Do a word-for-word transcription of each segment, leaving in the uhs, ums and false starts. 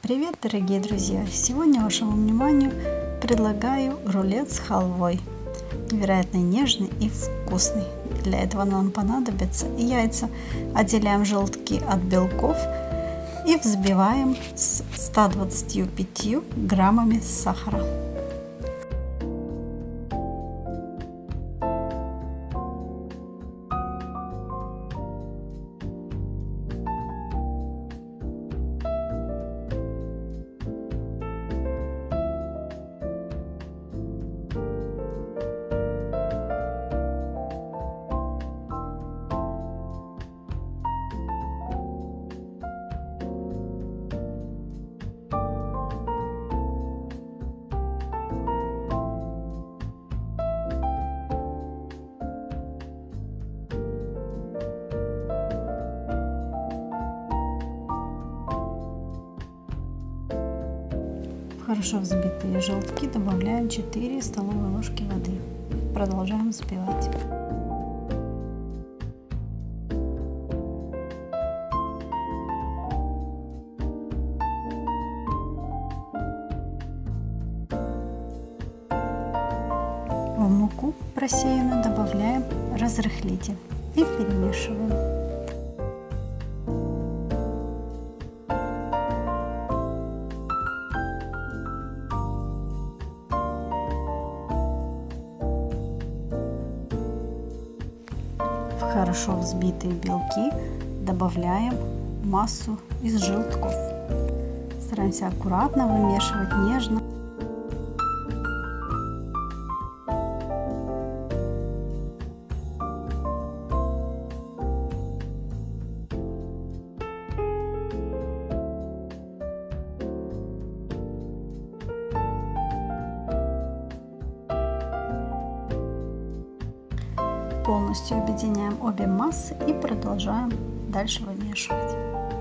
Привет, дорогие друзья! Сегодня вашему вниманию предлагаю рулет с халвой. Невероятно нежный и вкусный. Для этого нам понадобятся яйца. Отделяем желтки от белков и взбиваем с ста двадцатью пятью граммами сахара. В хорошо взбитые желтки добавляем четыре столовые ложки воды. Продолжаем взбивать. В муку просеянную добавляем разрыхлитель и перемешиваем. В хорошо взбитые белки добавляем массу из желтков. Стараемся аккуратно вымешивать, нежно. Полностью объединяем обе массы и продолжаем дальше вымешивать.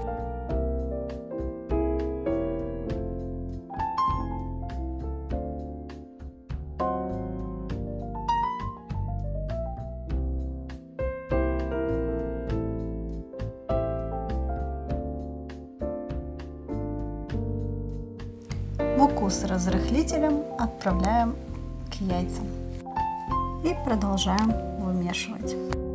Муку с разрыхлителем отправляем к яйцам и продолжаем вымешивать.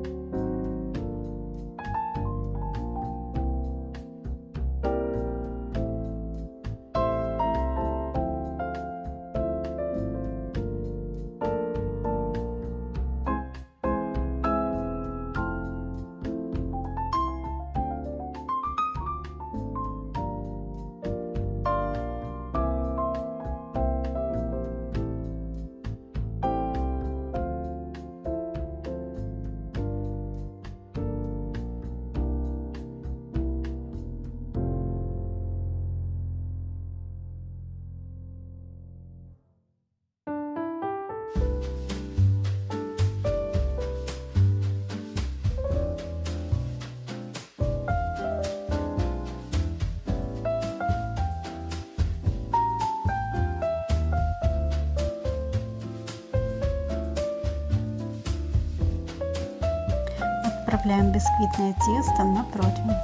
Отправляем бисквитное тесто на противень.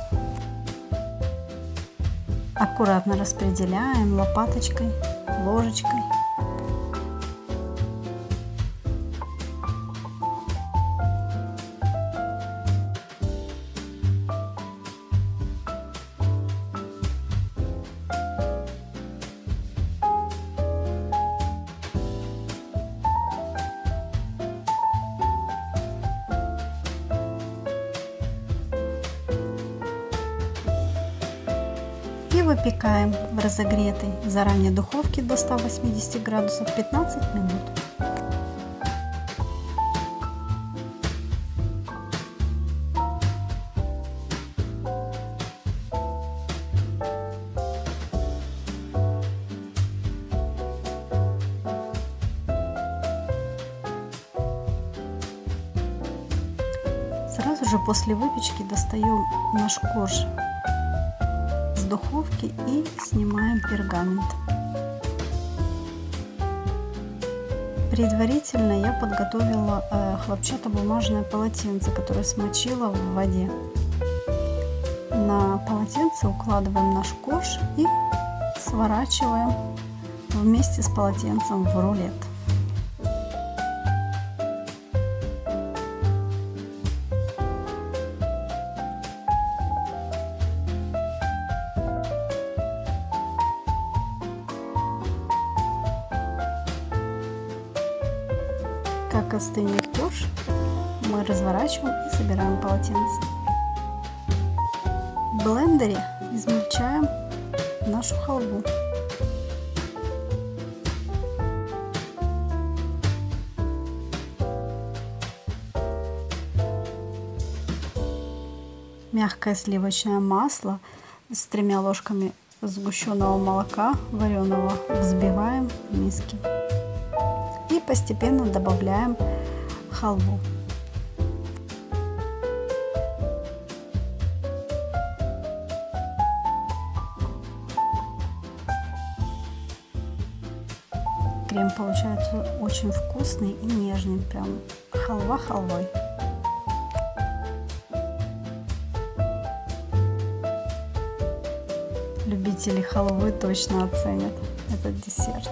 Аккуратно распределяем лопаточкой, ложечкой. И выпекаем в разогретой заранее духовке до ста восьмидесяти градусов пятнадцать минут. Сразу же после выпечки достаем наш корж с духовки и снимаем пергамент. Предварительно я подготовила э, хлопчатобумажное полотенце, которое смочила в воде. На полотенце укладываем наш корж и сворачиваем вместе с полотенцем в рулет. Как остынет корж, мы разворачиваем и собираем полотенце. В блендере измельчаем нашу халву. Мягкое сливочное масло с тремя ложками сгущенного молока вареного взбиваем в миске. И постепенно добавляем халву. Крем получается очень вкусный и нежный, прям халва халвой. Любители халвы точно оценят этот десерт.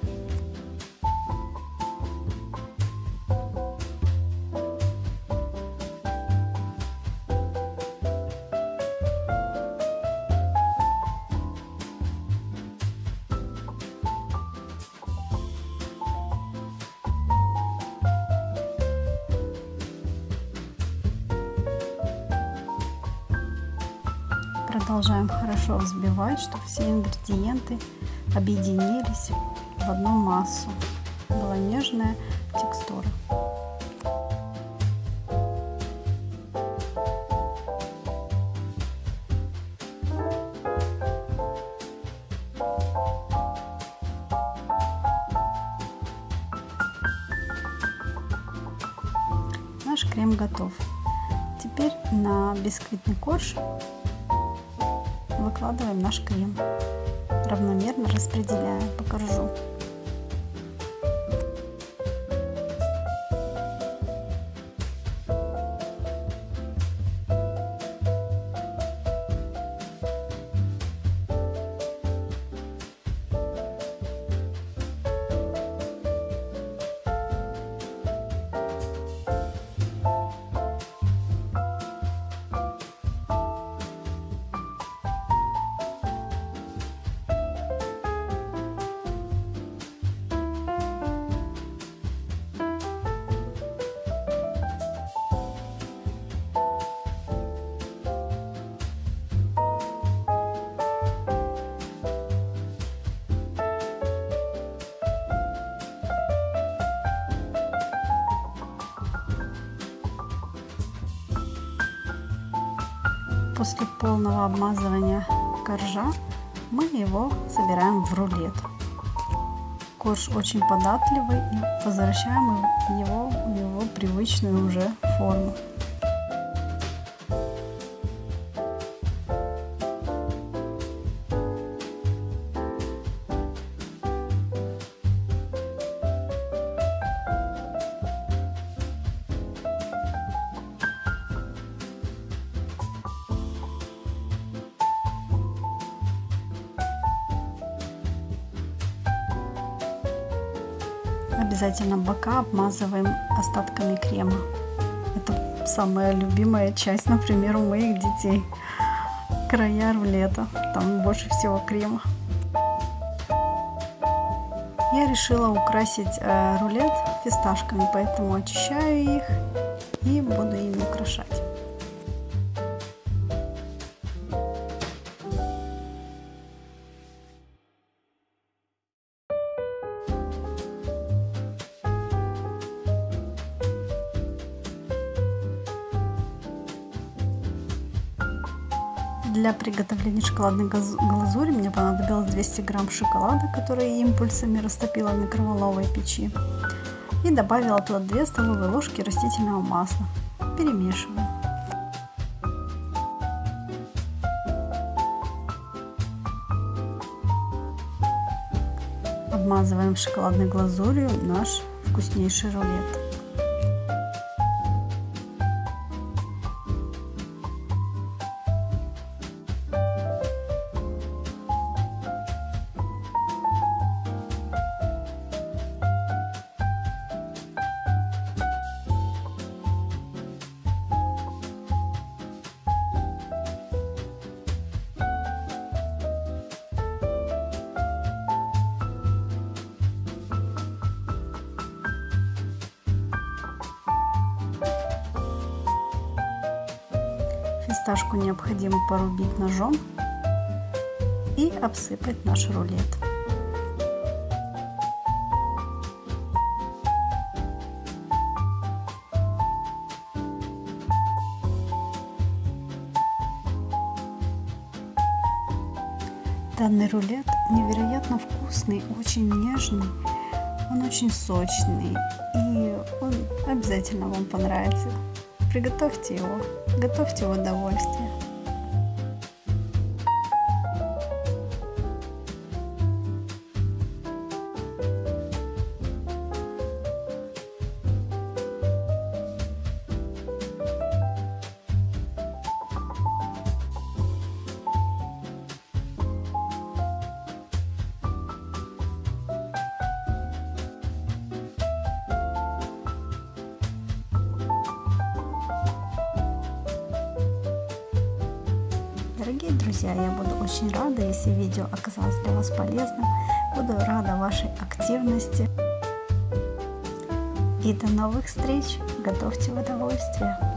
Продолжаем хорошо взбивать, чтобы все ингредиенты объединились в одну массу. Была нежная текстура. Наш крем готов. Теперь на бисквитный корж выкладываем наш крем, равномерно распределяя по коржу. После полного обмазывания коржа мы его собираем в рулет. Корж очень податливый, и возвращаем его в его привычную уже форму. Обязательно бока обмазываем остатками крема. Это самая любимая часть, например, у моих детей. Края рулета, там больше всего крема. Я решила украсить э, рулет фисташками, поэтому очищаю их и буду ими украшать. Для приготовления шоколадной глазури мне понадобилось двести грамм шоколада, который импульсами растопила в микроволновой печи. И добавила туда две столовые ложки растительного масла. Перемешиваю. Обмазываем шоколадной глазурью наш вкуснейший рулет. Фисташку необходимо порубить ножом и обсыпать наш рулет. Данный рулет невероятно вкусный, очень нежный, он очень сочный, и он обязательно вам понравится. Приготовьте его, готовьте в удовольствие. Дорогие друзья, я буду очень рада, если видео оказалось для вас полезным. Буду рада вашей активности. И до новых встреч. Готовьте в удовольствие.